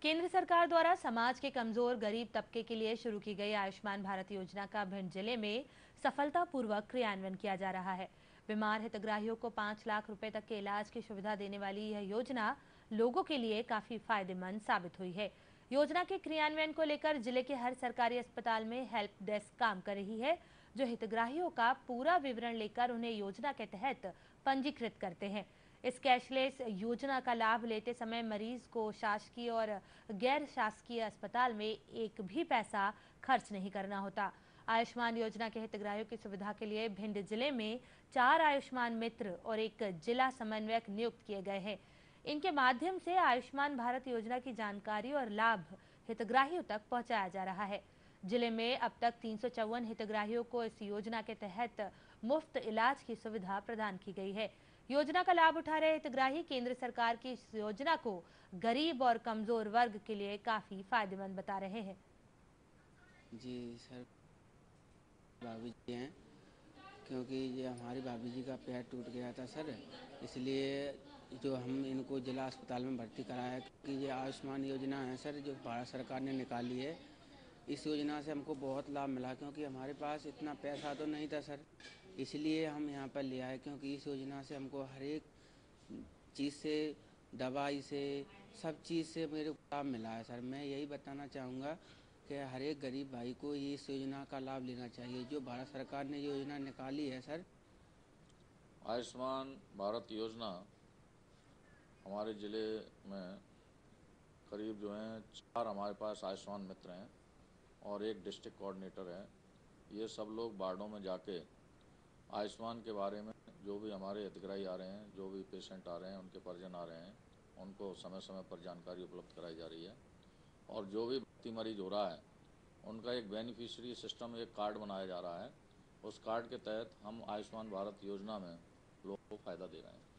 केंद्र सरकार द्वारा समाज के कमजोर गरीब तबके के लिए शुरू की गई आयुष्मान भारत योजना का भिंड जिले में सफलतापूर्वक क्रियान्वयन किया जा रहा है। बीमार हितग्राहियों को 5 लाख रुपए तक के इलाज की सुविधा देने वाली यह योजना लोगों के लिए काफी फायदेमंद साबित हुई है। योजना के क्रियान्वयन को लेकर जिले के हर सरकारी अस्पताल में हेल्प डेस्क काम कर रही है, जो हितग्राहियों का पूरा विवरण लेकर उन्हें योजना के तहत पंजीकृत करते हैं। इस कैशलेस योजना का लाभ लेते समय मरीज को शासकीय और गैर शासकीय अस्पताल में एक भी पैसा खर्च नहीं करना होता। आयुष्मान योजना के हितग्राहियों की सुविधा के लिए भिंड जिले में 4 आयुष्मान मित्र और एक जिला समन्वयक नियुक्त किए गए हैं। इनके माध्यम से आयुष्मान भारत योजना की जानकारी और लाभ हितग्राहियों तक पहुंचाया जा रहा है। जिले में अब तक 354 हितग्राहियों को इस योजना के तहत मुफ्त इलाज की सुविधा प्रदान की गई है। योजना का लाभ उठा रहे हितग्राही केंद्र सरकार की इस योजना को गरीब और कमजोर वर्ग के लिए काफी फायदेमंद बता रहे हैं। जी सर, भाभी जी हैं, क्योंकि ये हमारी भाभी जी का पैर टूट गया था सर, इसलिए जो हम इनको जिला अस्पताल में भर्ती कराया है, क्योंकि ये आयुष्मान योजना है सर जो भारत सरकार ने निकाली है। इस योजना से हमको बहुत लाभ मिला, क्योंकि हमारे पास इतना पैसा तो नहीं था सर, इसलिए हम यहाँ पर ले आए। क्योंकि इस योजना से हमको हर एक चीज़ से, दवाई से, सब चीज़ से मेरे को लाभ मिला है सर। मैं यही बताना चाहूँगा कि हर एक गरीब भाई को ये इस योजना का लाभ लेना चाहिए जो भारत सरकार ने योजना निकाली है सर। आयुष्मान भारत योजना हमारे ज़िले में करीब जो हैं 4 हमारे पास आयुष्मान मित्र हैं और एक डिस्ट्रिक्ट कोऑर्डिनेटर है। ये सब लोग वार्डों में जाके आयुष्मान के बारे में जो भी हमारे हितग्राही आ रहे हैं, जो भी पेशेंट आ रहे हैं, उनके परिजन आ रहे हैं, उनको समय समय पर जानकारी उपलब्ध कराई जा रही है। और जो भी भर्ती मरीज हो रहा है उनका एक बेनिफिशियरी सिस्टम, एक कार्ड बनाया जा रहा है। उस कार्ड के तहत हम आयुष्मान भारत योजना में लोगों को फ़ायदा दे रहे हैं।